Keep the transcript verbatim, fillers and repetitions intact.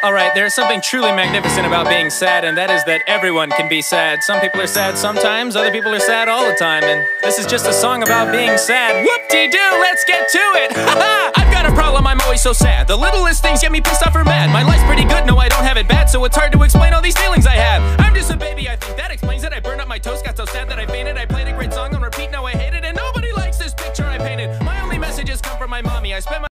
Alright, there's something truly magnificent about being sad, and that is that everyone can be sad. Some people are sad sometimes, other people are sad all the time, and this is just a song about being sad. Whoop-de-doo, let's get to it! Ha-ha! I've got a problem, I'm always so sad. The littlest things get me pissed off or mad. My life's pretty good, no I don't have it bad, so it's hard to explain all these feelings I have. I'm just a baby, I think that explains it. I burned up my toast, got so sad that I fainted. I played a great song on repeat, now I hate it, and nobody likes this picture I painted. My only messages come from my mommy, I spent my